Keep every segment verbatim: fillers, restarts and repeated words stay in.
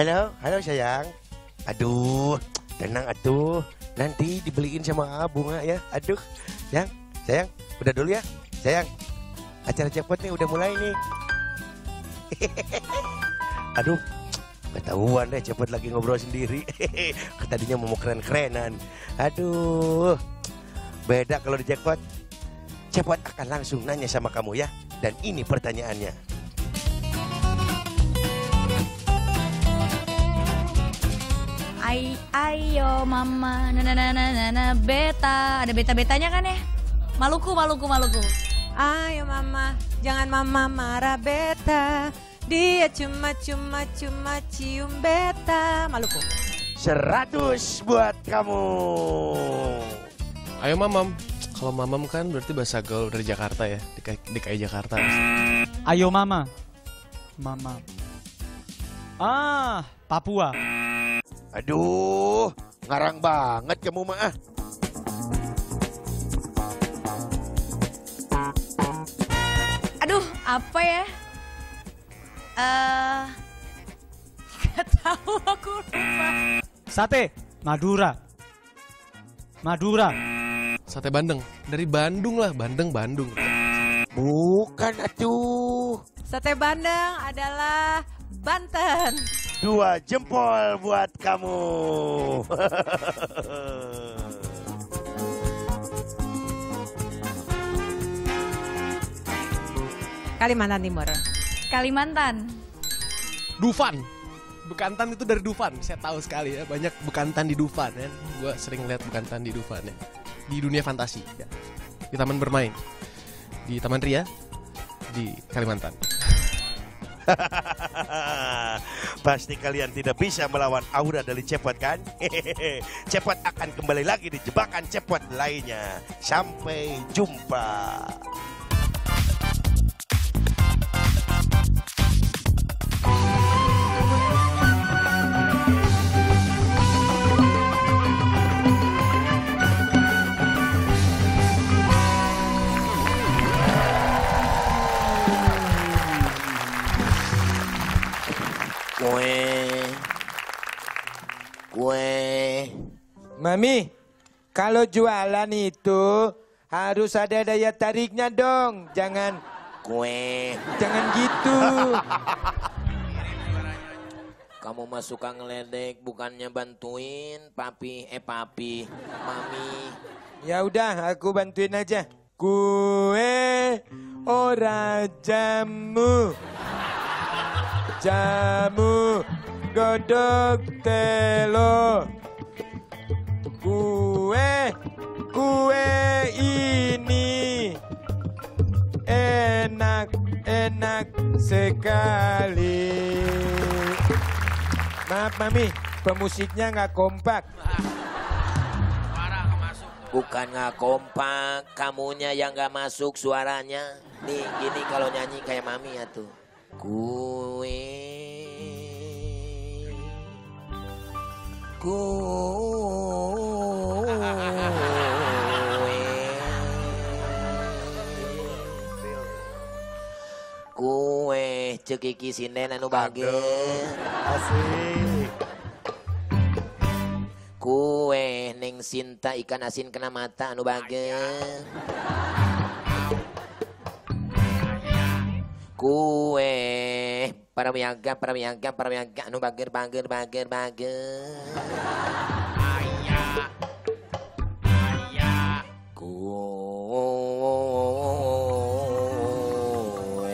Halo, halo sayang. Aduh, tenang atuh. Nanti dibeliin sama bunga ya. Aduh, sayang, sayang, udah dulu ya. Sayang, acara jackpot nih udah mulai nih. Aduh, ketahuan deh cepet lagi ngobrol sendiri. Tadinya mau keren-kerenan. Aduh, beda kalau di jackpot. Cepot akan langsung nanya sama kamu ya. Dan ini pertanyaannya. Ay, ayo mama, na na na na na na beta. Ada beta-betanya kan ya? Maluku, Maluku, Maluku. Ayo mama, jangan mama marah beta. Dia cuma-cuma cuma cium beta. Maluku. Seratus buat kamu. Ayo mamam. Kalau mamam kan berarti bahasa gaul dari Jakarta ya, D K I Jakarta. Ayo mama. Mama. Ah, Papua. Aduh, ngarang banget kamu mah. Aduh, apa ya? Eh, gak tahu aku lupa. Sate. Madura. Madura. Sate Bandeng. Dari Bandung lah, Bandeng, Bandung. Bukan atuh. Sate Bandeng adalah Banten. Dua jempol buat kamu. Kalimantan Timur. Kalimantan. Dufan. Bekantan itu dari Dufan. Saya tahu sekali ya, banyak bekantan di Dufan ya. Gue sering lihat bekantan di Dufan ya. Di dunia fantasi ya. Di taman bermain. Di Taman Ria. Di Kalimantan. Pasti kalian tidak bisa melawan aura dari Cepot kan? Cepot akan kembali lagi di jebakan Cepot lainnya. Sampai jumpa. Kue, kue. Mami, kalau jualan itu harus ada daya tariknya dong. Jangan Kue. jangan gitu. Kamu mah suka ngeledek, bukannya bantuin papi, eh papi, mami. Ya udah, aku bantuin aja. Kue ora jamu. Jamu godok telo. Kue, kue ini enak, enak sekali. Maaf Mami, pemusiknya nggak kompak. Bukan nggak kompak, kamunya yang nggak masuk suaranya. Nih gini kalau nyanyi kayak mami ya tuh. Kue, kue, kue cekiki sinden anu bager. Asik. Kue neng Sinta ikan asin kena mata anu bager. Kue para miaga para miaga para miaga anu bager bager bager bager. Ayah. Ayah. Kue.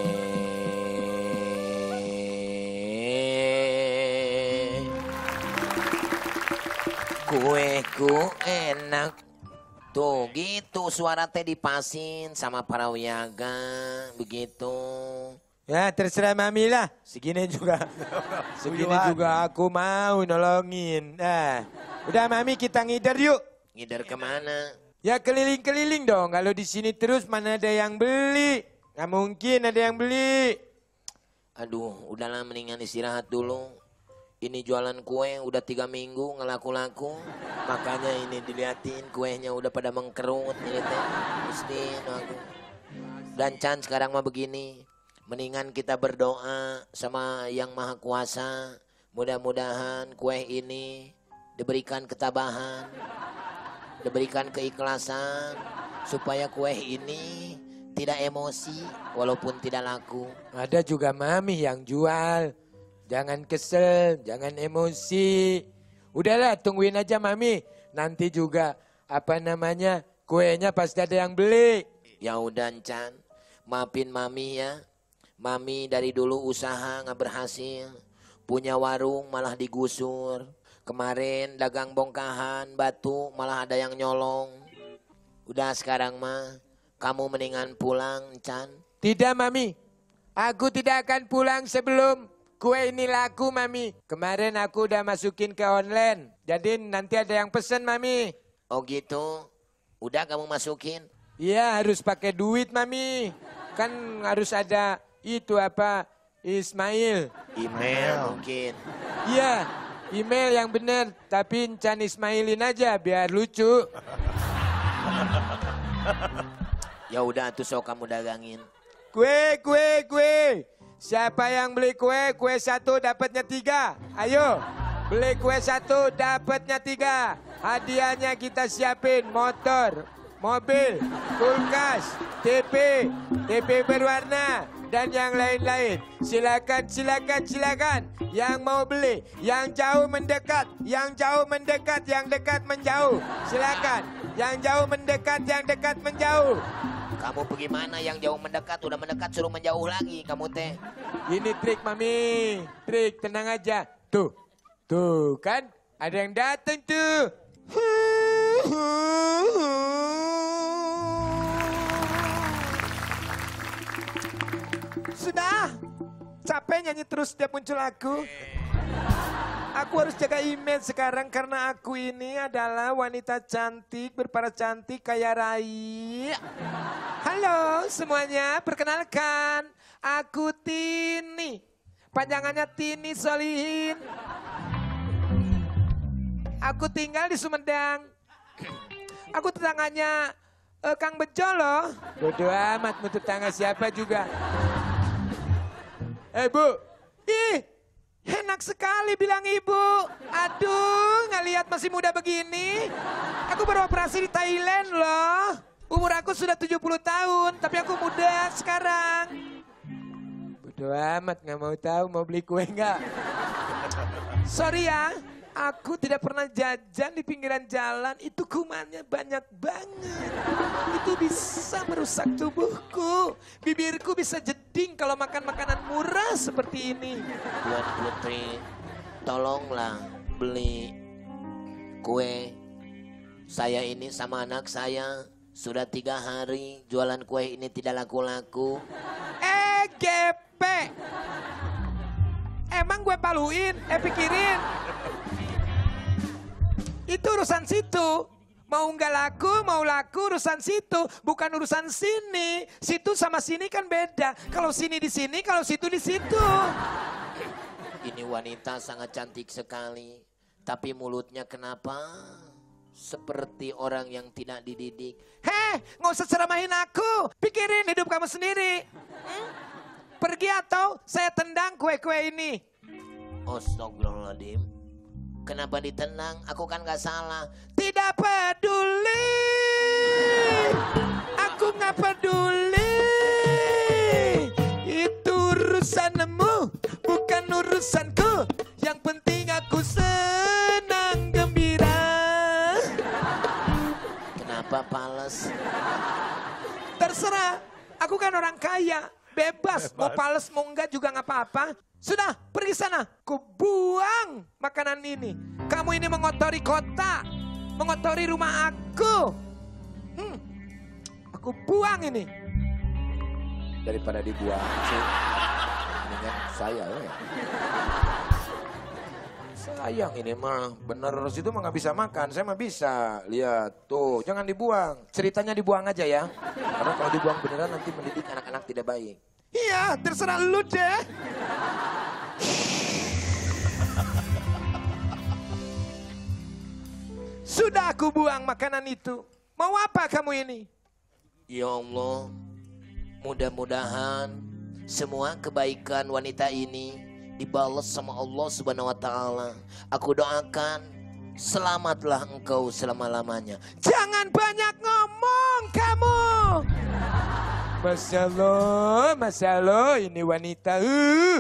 Kueku enak. Tuh gitu suara teh dipasin sama para wiaga begitu. Ya terserah Mami lah, segini juga, segini juga aku mau nolongin. Nah, udah Mami kita ngider yuk. Ngider kemana? Ya keliling-keliling dong, kalau di sini terus mana ada yang beli. Nggak mungkin ada yang beli. Aduh udahlah mendingan istirahat dulu. Ini jualan kue udah tiga minggu ngelaku-laku. Makanya ini diliatin kuenya udah pada mengkerut. Ini teh. Istin aku. Dan Chan sekarang mah begini. Mendingan kita berdoa sama yang maha kuasa. Mudah-mudahan kue ini diberikan ketabahan, diberikan keikhlasan, supaya kue ini tidak emosi walaupun tidak laku. Ada juga mami yang jual. Jangan kesel, jangan emosi. Udahlah tungguin aja mami. Nanti juga apa namanya kuenya pasti ada yang beli. Ya udah Chan, maafin mami ya. Mami dari dulu usaha nggak berhasil. Punya warung malah digusur. Kemarin dagang bongkahan batu malah ada yang nyolong. Udah sekarang mah kamu mendingan pulang Chan. Tidak mami, aku tidak akan pulang sebelum kue ini laku mami. Kemarin aku udah masukin ke online. Jadi nanti ada yang pesen mami. Oh gitu, udah kamu masukin? Iya harus pakai duit mami. Kan harus ada itu apa Ismail. Email mungkin. Iya email yang benar. Tapi Chan Ismailin aja biar lucu. Ya udah tuh sok kamu dagangin. Kue, kue, kue. Siapa yang beli kue, kue satu dapatnya tiga. Ayo, beli kue satu dapatnya tiga. Hadiahnya kita siapin motor, mobil, kulkas, T V, T V berwarna, dan yang lain-lain. Silakan, silakan, silakan. Yang mau beli, yang jauh mendekat, yang jauh mendekat, yang dekat menjauh. Silakan, yang jauh mendekat, yang dekat menjauh. Kamu pergi mana yang jauh mendekat, udah mendekat suruh menjauh lagi kamu teh. Ini trik mami, trik tenang aja. Tuh, tuh kan ada yang datang tuh. Sudah, capek nyanyi terus setiap muncul aku. Aku harus jaga image sekarang karena aku ini adalah wanita cantik, berparas cantik, kaya raya. Halo semuanya, perkenalkan. Aku Tini. Panjangannya Tini Solihin. Aku tinggal di Sumedang. Aku tetangganya uh, Kang Bejo loh. Bodoh amat mau tetangga siapa juga. Eh Bu, ih enak sekali bilang ibu. Aduh, nggak lihat masih muda begini. Aku baru operasi di Thailand loh. Umur aku sudah tujuh puluh tahun, tapi aku muda sekarang. Bodoh amat, nggak mau tahu mau beli kue nggak. Sorry ya, aku tidak pernah jajan di pinggiran jalan. Itu kumannya banyak banget. Itu bisa merusak tubuhku. Bibirku bisa jeding kalau makan makanan murah seperti ini. Tuan Putri, tolonglah beli kue. Saya ini sama anak saya sudah tiga hari jualan kue ini tidak laku-laku. E G P. Emang gue paluin, eh pikirin. Itu urusan situ. Mau nggak laku, mau laku urusan situ. Bukan urusan sini. Situ sama sini kan beda. Kalau sini di sini, kalau situ di situ. Ini wanita sangat cantik sekali. Tapi mulutnya kenapa seperti orang yang tidak dididik. Heh, nggak usah ceramahin aku. Pikirin hidup kamu sendiri. Hmm? Pergi atau saya tendang kue-kue ini. Astagfirullahaladzim. Kenapa ditendang? Aku kan gak salah. Tidak peduli. Aku gak peduli. Itu urusanmu, bukan urusanku. Yang penting aku senang gembira. Kenapa pales? Terserah, aku kan orang kaya. Bebas, mau pales mau enggak juga nggak apa-apa. Sudah, pergi sana. Ku buang makanan ini. Kamu ini mengotori kota. Mengotori rumah aku. Hmm, aku buang ini. Daripada dibuang sih, mendingan saya ya. Sayang ini mah, bener situ mah nggak bisa makan, saya mah bisa. Lihat tuh, jangan dibuang. Ceritanya dibuang aja ya. Karena kalau dibuang beneran nanti mendidik anak-anak tidak baik. Iya, terserah lu deh. Sudah aku buang makanan itu. Mau apa kamu ini? Ya Allah, mudah-mudahan semua kebaikan wanita ini dibalas sama Allah Subhanahu wa taala. Aku doakan selamatlah engkau selama-lamanya. Jangan banyak ngomong kamu. Masya Allah, Masya Allah, ini wanita. Uh,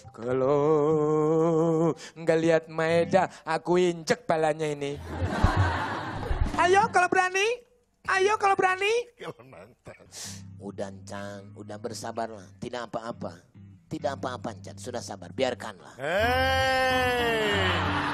kalau nggak lihat Maeda, aku injek palanya ini. Ayo kalau berani, ayo kalau berani. Udah Chan, udah bersabarlah. Tidak apa-apa, tidak apa-apa Chan, sudah sabar, biarkanlah. Hei.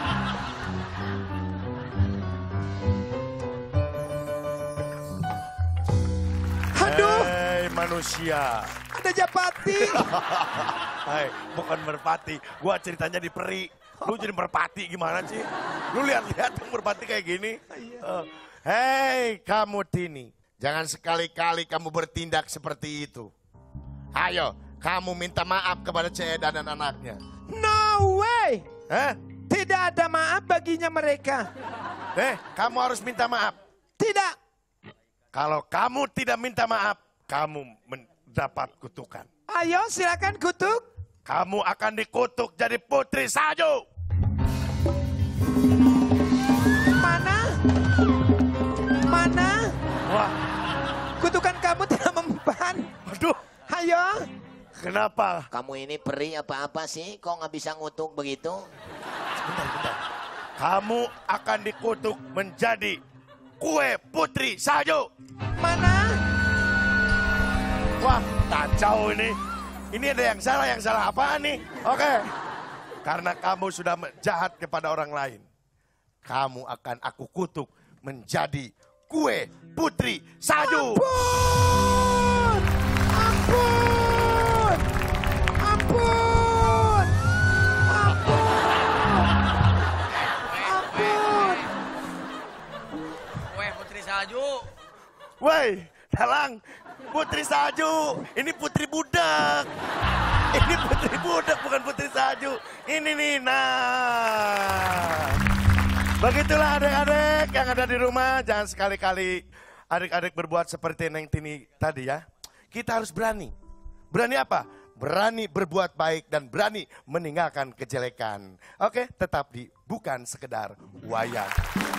Aduh. Hei manusia. Ada Japati. Hai, bukan merpati. Gua ceritanya di peri. Lu jadi merpati gimana sih? Lu lihat-lihat yang merpati kayak gini. Uh, Hei kamu Tini. Jangan sekali-kali kamu bertindak seperti itu. Ayo, kamu minta maaf kepada Ceda dan anaknya. No way. Hah? Tidak ada maaf baginya mereka. Eh, kamu harus minta maaf. Tidak. Kalau kamu tidak minta maaf, kamu mendapat kutukan. Ayo silakan kutuk. Kamu akan dikutuk jadi putri salju. Mana? Mana? Wah, Kutukan kamu tidak mempan. aduh, Ayo. kenapa? Kamu ini peri apa-apa sih? Kok nggak bisa ngutuk begitu? Kamu akan dikutuk menjadi kue putri salju. Mana? Wah, kacau ini. Ini ada yang salah, yang salah apaan nih? Oke. Karena kamu sudah jahat kepada orang lain. Kamu akan aku kutuk menjadi kue putri salju. Ampun! Ampun! Ampun! Ampun! Kue putri salju. Woi, Dalang, putri salju. Ini putri budak. Ini putri budak, bukan putri salju. Ini nih, nah. Begitulah adik-adik yang ada di rumah. Jangan sekali-kali adik-adik berbuat seperti Neng Tini tadi ya. Kita harus berani. Berani apa? Berani berbuat baik dan berani meninggalkan kejelekan. Oke, tetap di Bukan Sekedar Wayang.